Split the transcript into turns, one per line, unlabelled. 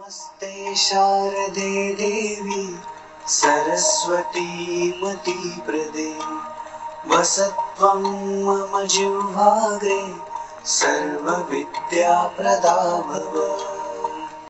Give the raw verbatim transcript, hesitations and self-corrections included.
नमस्ते शारदे देवी सरस्वती मतिप्रदे वसत्वं मम जिह्वाग्रे सर्वविद्याप्रदा भव।